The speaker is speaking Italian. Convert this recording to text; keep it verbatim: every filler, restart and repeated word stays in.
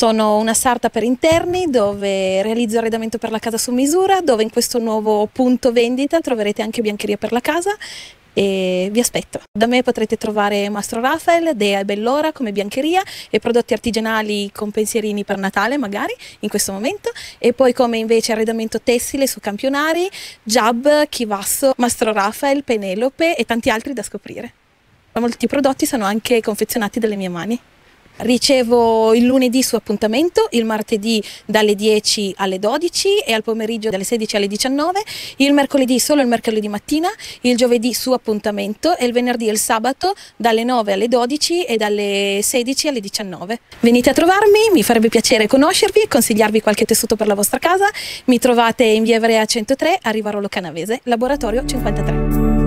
Sono una sarta per interni dove realizzo arredamento per la casa su misura, dove in questo nuovo punto vendita troverete anche biancheria per la casa e vi aspetto. Da me potrete trovare Mastro Raphael, Dea e Bellora come biancheria e prodotti artigianali con pensierini per Natale magari in questo momento, e poi come invece arredamento tessile su campionari, Giab, Chivasso, Mastro Raphael, Penelope e tanti altri da scoprire. Molti prodotti sono anche confezionati dalle mie mani. Ricevo il lunedì su appuntamento, il martedì dalle dieci alle dodici e al pomeriggio dalle sedici alle diciannove, il mercoledì solo il mercoledì mattina, il giovedì su appuntamento e il venerdì e il sabato dalle nove alle dodici e dalle sedici alle diciannove. Venite a trovarmi, mi farebbe piacere conoscervi e consigliarvi qualche tessuto per la vostra casa. Mi trovate in via Ivrea centotré a Rivarolo Canavese, laboratorio cinquantatré.